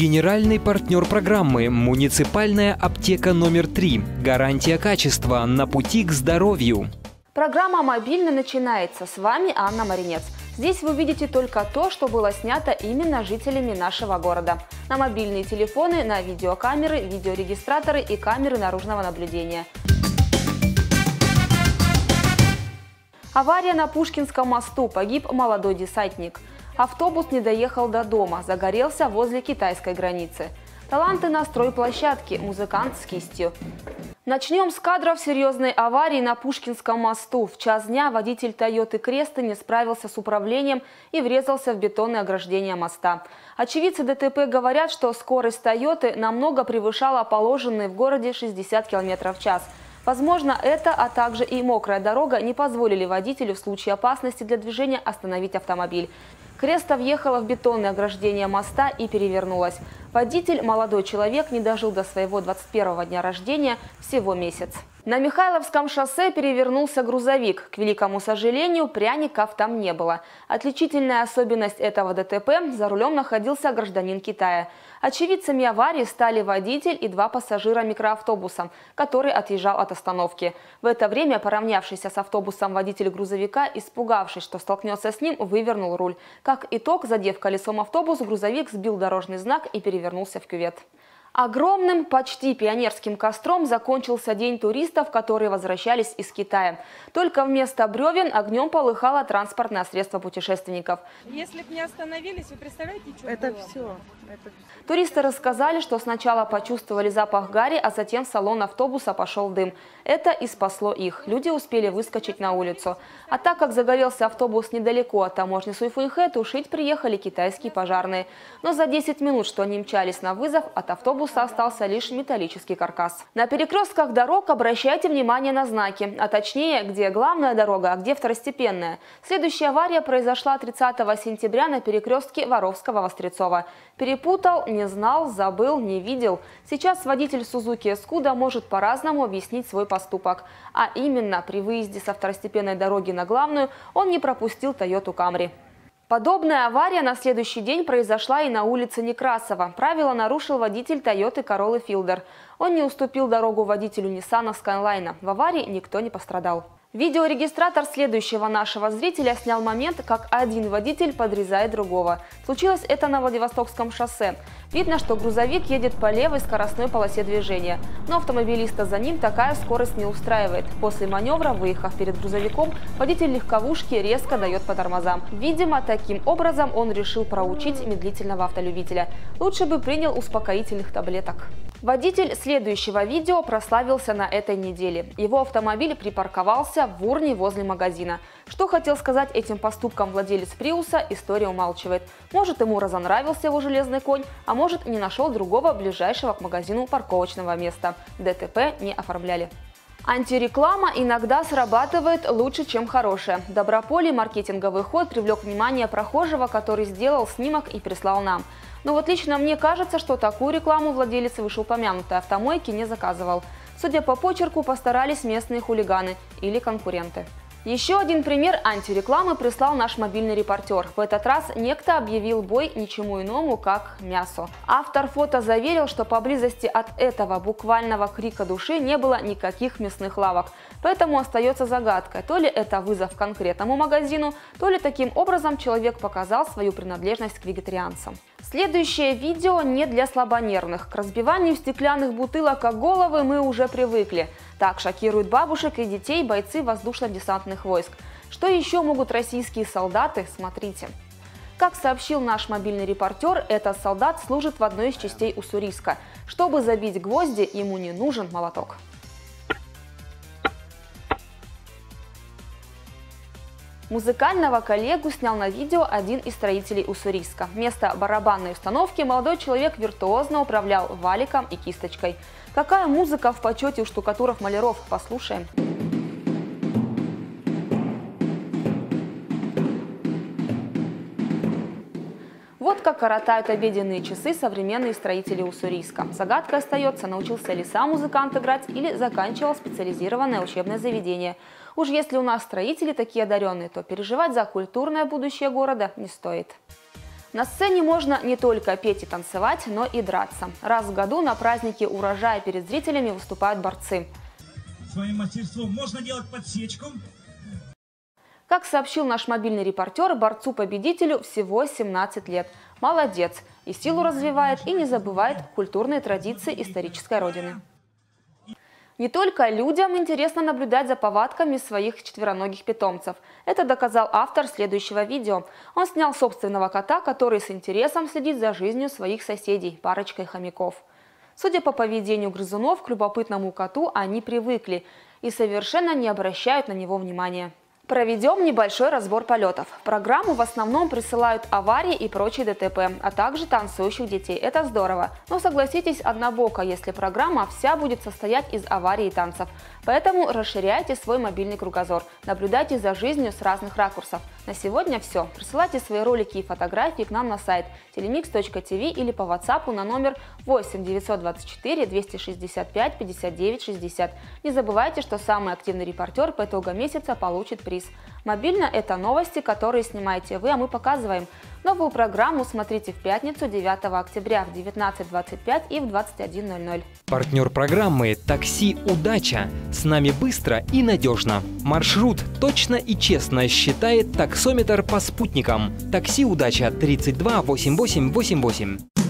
Генеральный партнер программы – муниципальная аптека номер 3. Гарантия качества на пути к здоровью. Программа «Мобильный» начинается. С вами Анна Маринец. Здесь вы увидите только то, что было снято именно жителями нашего города. На мобильные телефоны, на видеокамеры, видеорегистраторы и камеры наружного наблюдения. Авария на Пушкинском мосту. Погиб молодой десантник. Автобус не доехал до дома, загорелся возле китайской границы. Таланты на стройплощадке, музыкант с кистью. Начнем с кадров серьезной аварии на Пушкинском мосту. В час дня водитель Тойоты Креста не справился с управлением и врезался в бетонное ограждение моста. Очевидцы ДТП говорят, что скорость Тойоты намного превышала положенные в городе 60 км в час. Возможно, это, а также и мокрая дорога не позволили водителю в случае опасности для движения остановить автомобиль. Креста въехала в бетонное ограждение моста и перевернулась. Водитель, молодой человек, не дожил до своего 21-го дня рождения, всего месяц. На Михайловском шоссе перевернулся грузовик. К великому сожалению, пряников там не было. Отличительная особенность этого ДТП – за рулем находился гражданин Китая. Очевидцами аварии стали водитель и 2 пассажира микроавтобуса, который отъезжал от остановки. В это время поравнявшийся с автобусом водитель грузовика, испугавшись, что столкнется с ним, вывернул руль. Как итог, задев колесом автобус, грузовик сбил дорожный знак и перевернулся в кювет. Огромным, почти пионерским костром закончился день туристов, которые возвращались из Китая. Только вместо бревен огнем полыхало транспортное средство путешественников. Если бы не остановились, вы представляете, что это было? все. Туристы рассказали, что сначала почувствовали запах гари, а затем в салон автобуса пошел дым. Это и спасло их. Люди успели выскочить на улицу. А так как загорелся автобус недалеко от таможни Суйфуньхэ, тушить приехали китайские пожарные. Но за 10 минут, что они мчались на вызов, от автобуса остался лишь металлический каркас. На перекрестках дорог обращайте внимание на знаки, а точнее, где главная дорога, а где второстепенная. Следующая авария произошла 30 сентября на перекрестке Воровского-Вострецова. Перепутал, не знал, забыл, не видел. Сейчас водитель Сузуки Скуда может по-разному объяснить свой поступок. А именно, при выезде со второстепенной дороги на главную он не пропустил Тойоту Камри. Подобная авария на следующий день произошла и на улице Некрасова. Правило нарушил водитель Тойоты Короллы Филдер. Он не уступил дорогу водителю Ниссана Скайлайна. В аварии никто не пострадал. Видеорегистратор следующего нашего зрителя снял момент, как один водитель подрезает другого. Случилось это на Владивостокском шоссе. Видно, что грузовик едет по левой скоростной полосе движения. Но автомобилиста за ним такая скорость не устраивает. После маневра, выехав перед грузовиком, водитель легковушки резко дает по тормозам. Видимо, таким образом он решил проучить медлительного автолюбителя. Лучше бы принял успокоительных таблеток. Водитель следующего видео прославился на этой неделе. Его автомобиль припарковался в урне возле магазина. Что хотел сказать этим поступком владелец Приуса, история умалчивает. Может, ему разонравился его железный конь, а может, не нашел другого ближайшего к магазину парковочного места. ДТП не оформляли. Антиреклама иногда срабатывает лучше, чем хорошая. Доброполий маркетинговый ход привлек внимание прохожего, который сделал снимок и прислал нам. Но вот лично мне кажется, что такую рекламу владелец вышеупомянутой автомойки не заказывал. Судя по почерку, постарались местные хулиганы или конкуренты. Еще один пример антирекламы прислал наш мобильный репортер. В этот раз некто объявил бой ничему иному, как мясу. Автор фото заверил, что поблизости от этого буквального крика души не было никаких мясных лавок. Поэтому остается загадкой, то ли это вызов конкретному магазину, то ли таким образом человек показал свою принадлежность к вегетарианцам. Следующее видео не для слабонервных. К разбиванию стеклянных бутылок о головы мы уже привыкли. Так шокируют бабушек и детей бойцы воздушно-десантных войск. Что еще могут российские солдаты? Смотрите. Как сообщил наш мобильный репортер, этот солдат служит в одной из частей Уссурийска. Чтобы забить гвозди, ему не нужен молоток. Музыкального коллегу снял на видео один из строителей Уссурийска. Вместо барабанной установки молодой человек виртуозно управлял валиком и кисточкой. Какая музыка в почете у штукатуров-маляров? Послушаем. Вот как коротают обеденные часы современные строители Уссурийска. Загадкой остается, научился ли сам музыкант играть или заканчивал специализированное учебное заведение. Уж если у нас строители такие одаренные, то переживать за культурное будущее города не стоит. На сцене можно не только петь и танцевать, но и драться. Раз в году на празднике урожая перед зрителями выступают борцы. Своим мастерством можно делать подсечку. Как сообщил наш мобильный репортер, борцу-победителю всего 17 лет. Молодец. И силу развивает, и не забывает культурные традиции исторической родины. Не только людям интересно наблюдать за повадками своих четвероногих питомцев. Это доказал автор следующего видео. Он снял собственного кота, который с интересом следит за жизнью своих соседей, парочкой хомяков. Судя по поведению грызунов, к любопытному коту они привыкли и совершенно не обращают на него внимания. Проведем небольшой разбор полетов. В программу в основном присылают аварии и прочие ДТП, а также танцующих детей. Это здорово. Но согласитесь, однобоко, если программа вся будет состоять из аварий и танцев. Поэтому расширяйте свой мобильный кругозор. Наблюдайте за жизнью с разных ракурсов. На сегодня все. Присылайте свои ролики и фотографии к нам на сайт telemix.tv или по WhatsApp на номер 8 924 265 59 60. Не забывайте, что самый активный репортер по итогам месяца получит приз. Мобильно – это новости, которые снимаете вы, а мы показываем. Новую программу смотрите в пятницу 9 октября в 19:25 и в 21:00. Партнер программы «Такси Удача». С нами быстро и надежно. Маршрут точно и честно считает таксометр по спутникам. Такси Удача 32 8888.